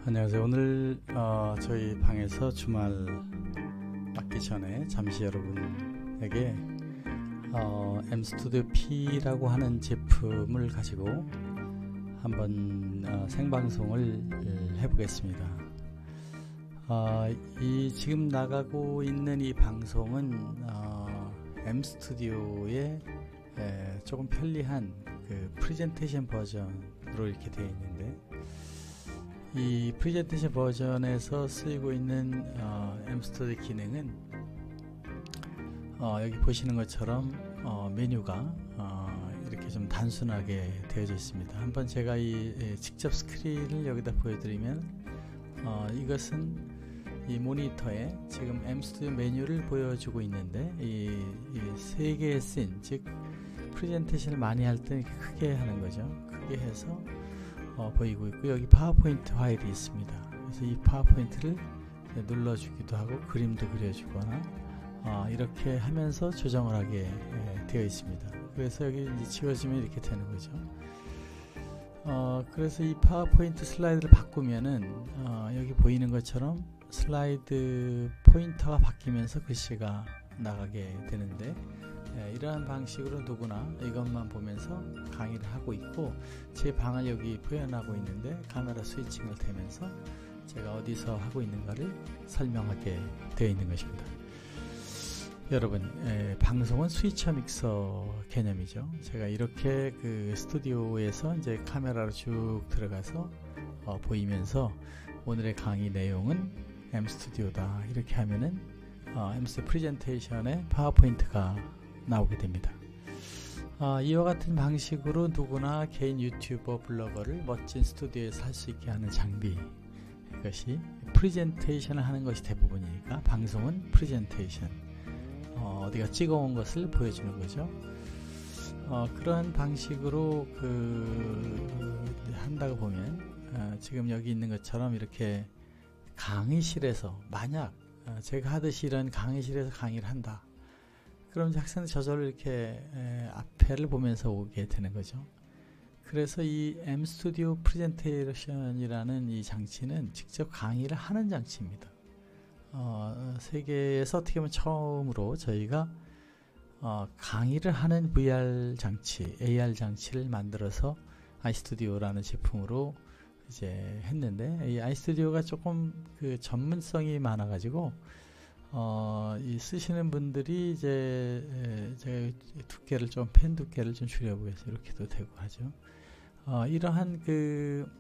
안녕하세요. 오늘 저희 방에서 주말 맞기 전에 잠시 여러분에게 MStudio P라고 하는 제품을 가지고 한번 생방송을 해보겠습니다. 이 지금 나가고 있는 이 방송은 MStudio의 조금 편리한 그 프레젠테이션 버전으로 이렇게 되어 있는데, 이 프레젠테이션 버전에서 쓰이고 있는 MStudio 기능은 여기 보시는 것처럼 메뉴가 이렇게 좀 단순하게 되어져 있습니다. 한번 제가 직접 스크린을 여기다 보여드리면 이것은 이 모니터에 지금 MStudio 메뉴를 보여주고 있는데, 이 세 개의 씬, 즉 프레젠테이션을 많이 할 때 이렇게 크게 하는 거죠. 크게 해서 보이고 있고, 여기 파워포인트 파일이 있습니다. 그래서 이 파워포인트를 눌러주기도 하고 그림도 그려주거나 이렇게 하면서 조정을 하게 되어 있습니다. 그래서 여기 이제 지워지면 이렇게 되는 거죠. 그래서 이 파워포인트 슬라이드를 바꾸면은 여기 보이는 것처럼 슬라이드 포인터가 바뀌면서 글씨가 나가게 되는데, 이러한 방식으로 누구나 이것만 보면서 강의를 하고 있고, 제 방을 여기 표현하고 있는데 카메라 스위칭을 되면서 제가 어디서 하고 있는가를 설명하게 되어 있는 것입니다. 여러분, 방송은 스위처 믹서 개념이죠. 제가 이렇게 그 스튜디오에서 이제 카메라로 쭉 들어가서 보이면서 오늘의 강의 내용은 MStudio다 이렇게 하면은 MStudio 프레젠테이션에 파워포인트가 나오게 됩니다. 이와 같은 방식으로 누구나 개인 유튜버 블로거를 멋진 스튜디오에서 할 수 있게 하는 장비, 이것이 프레젠테이션을 하는 것이 대부분이니까 방송은 프레젠테이션, 어디가 찍어온 것을 보여주는 거죠. 그런 방식으로 한다고 보면 지금 여기 있는 것처럼 이렇게 강의실에서, 만약 제가 하듯이 이런 강의실에서 강의를 한다, 그럼 학생들 저절로 이렇게 앞에를 보면서 오게 되는 거죠. 그래서 이 MStudio 프레젠테이션이라는 이 장치는 직접 강의를 하는 장치입니다. 세계에서 어떻게 보면 처음으로 저희가 강의를 하는 VR 장치, AR 장치를 만들어서 아이스튜디오라는 제품으로 이제 했는데, 이 아이스튜디오가 조금 그 전문성이 많아가지고 이 쓰시는 분들이 이제 제가 두께를 좀, 펜 두께를 좀 줄여보겠어요. 이렇게도 되고 하죠. 이러한 그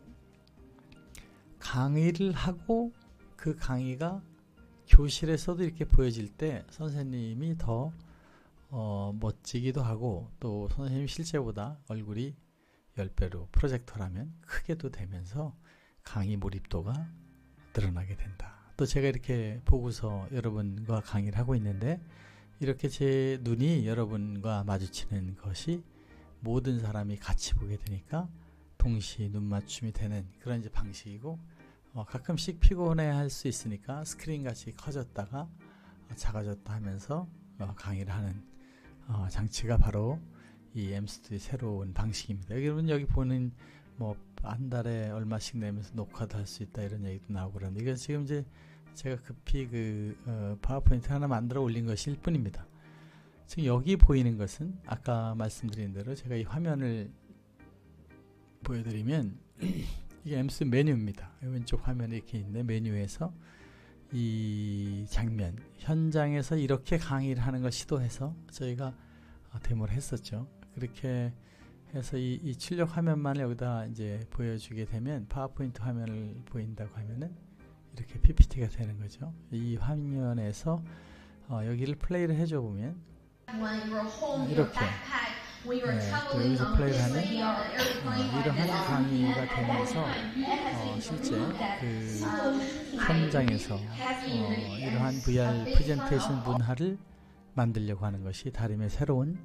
강의를 하고 그 강의가 교실에서도 이렇게 보여질 때 선생님이 더 멋지기도 하고, 또 선생님 실제보다 얼굴이 10배로 프로젝터라면 크게도 되면서 강의 몰입도가 늘어나게 된다. 또 제가 이렇게 보고서 여러분과 강의를 하고 있는데, 이렇게 제 눈이 여러분과 마주치는 것이 모든 사람이 같이 보게 되니까 동시에 눈 맞춤이 되는 그런 이제 방식이고, 가끔씩 피곤해 할 수 있으니까 스크린 같이 커졌다가 작아졌다 하면서 강의를 하는 장치가 바로 이 MStudio 새로운 방식입니다. 여러분, 여기 보는 뭐 한 달에 얼마씩 내면서 녹화도 할 수 있다 이런 얘기도 나오고 그러는데, 이건 지금 이제 제가 급히 파워포인트 하나 만들어 올린 것일 뿐입니다. 지금 여기 보이는 것은 아까 말씀드린 대로 제가 이 화면을 보여드리면 이게 MStudio 메뉴입니다. 왼쪽 화면에 이렇게 있는데, 메뉴에서 이 장면, 현장에서 이렇게 강의를 하는 걸 시도해서 저희가 데모를 했었죠. 그렇게 해서 이 출력 화면만을 여기다 이제 보여주게 되면, 파워포인트 화면을 보인다고 하면은 이렇게 PPT가 되는 거죠. 이 화면에서 여기를 플레이를 해줘 보면 이렇게 또 여기서 플레이를 하면 이러한 강의가 되면서 실제 그 현장에서 이러한 VR 프레젠테이션 문화를 만들려고 하는 것이 다름의 새로운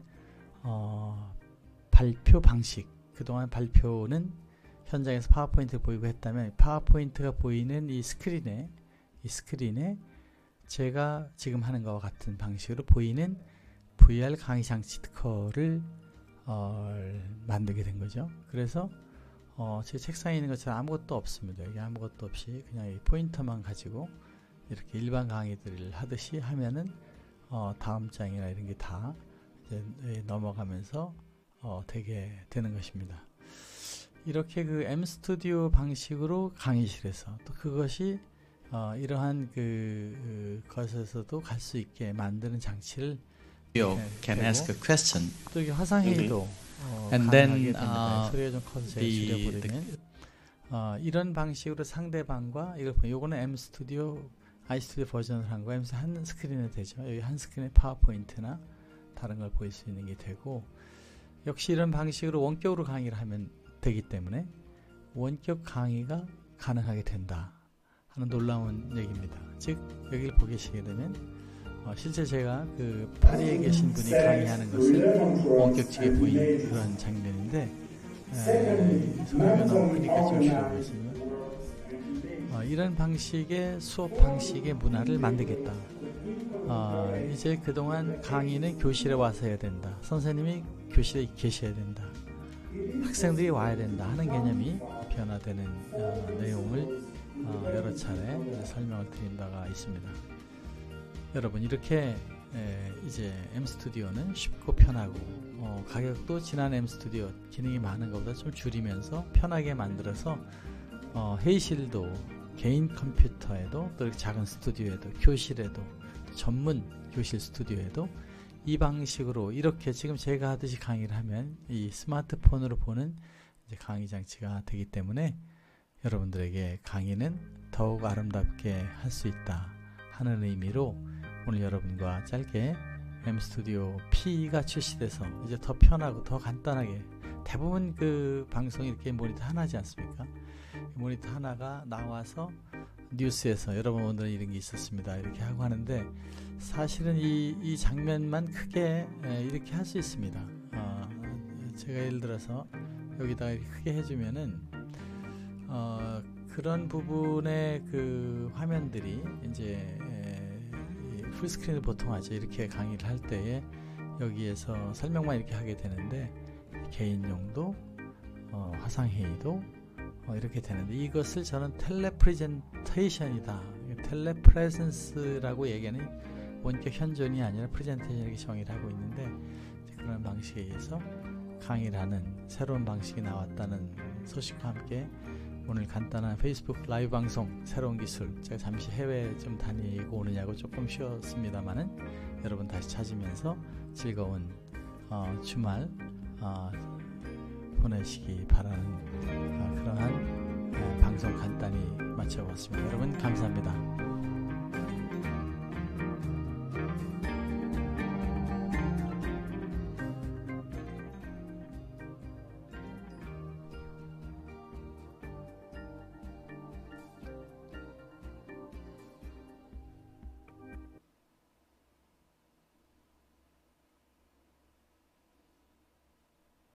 발표 방식. 그동안 발표는 현장에서 파워포인트를 보이고 했다면, 파워포인트가 보이는 이 스크린에 제가 지금 하는 것과 같은 방식으로 보이는 VR 강의 장치 특허를 만들게 된 거죠. 그래서 제 책상에 있는 것처럼 아무것도 없습니다. 여기 아무것도 없이 그냥 이 포인터만 가지고 이렇게 일반 강의들을 하듯이 하면은 다음 장이나 이런 게 다 넘어가면서 되게 되는 것입니다. 이렇게 그 MStudio 방식으로 강의실에서 또 그것이 이러한 것에서도 갈 수 있게 만드는 장치를 can ask a question. 또 이게 화상회의도 And 가능하게 then 됩니다. 소리가 좀 커서 제가 줄여버리면 이런 방식으로 상대방과 요거는 MStudio, iStudio 버전을 한 거예요. 한 스크린에 되죠. 여기 한 스크린에 파워포인트나 다른 걸 보일 수 있는 게 되고, 역시 이런 방식으로 원격으로 강의를 하면 되기 때문에 원격 강의가 가능하게 된다 하는 놀라운 얘기입니다. 즉 여기를 보시게 되면 실제 제가 그 파리에 계신 분이 강의하는 것을 원격지게 보이는 그런 장면인데, 소리가 너무 크니까 좀 줄여보겠습니다. 이런 방식의 수업 방식의 문화를 만들겠다. 이제 그동안 강의는 교실에 와서 해야 된다. 선생님이 교실에 계셔야 된다. 학생들이 와야 된다 하는 개념이 변화되는 내용을 여러 차례 설명을 드린 바가 있습니다. 여러분, 이렇게 이제 MStudio는 쉽고 편하고 가격도 지난 MStudio 기능이 많은 것보다 좀 줄이면서 편하게 만들어서 회의실도 개인 컴퓨터에도 또 작은 스튜디오에도 교실에도 전문 교실 스튜디오에도 이 방식으로 이렇게 지금 제가 하듯이 강의를 하면 이 스마트폰으로 보는 이제 강의 장치가 되기 때문에 여러분들에게 강의는 더욱 아름답게 할 수 있다 하는 의미로 오늘 여러분과 짧게 MStudio P가 출시돼서 이제 더 편하고 더 간단하게, 대부분 그 방송이 이렇게 모니터 하나지 않습니까? 모니터 하나가 나와서 뉴스에서 여러분 오늘은 이런 게 있었습니다 이렇게 하고 하는데, 사실은 이 장면만 크게 이렇게 할 수 있습니다. 제가 예를 들어서 여기다가 이렇게 크게 해주면은 그런 부분의 그 화면들이 이제 풀스크린을 보통 하죠. 이렇게 강의를 할 때에 여기에서 설명만 이렇게 하게 되는데, 개인용도 화상회의도 이렇게 되는데, 이것을 저는 텔레프레젠테이션이다, 텔레프레센스라고 얘기하는 원격 현존이 아니라 프레젠테이션 이렇게 정의를 하고 있는데, 그런 방식에 의해서 강의를 하는 새로운 방식이 나왔다는 소식과 함께 오늘 간단한 페이스북 라이브 방송 새로운 기술, 제가 잠시 해외 좀 다니고 오느냐고 조금 쉬었습니다만은 여러분 다시 찾으면서 즐거운 주말 보내시기 바라는 그러한 방송 간단히 마쳐봤습니다. 여러분 감사합니다.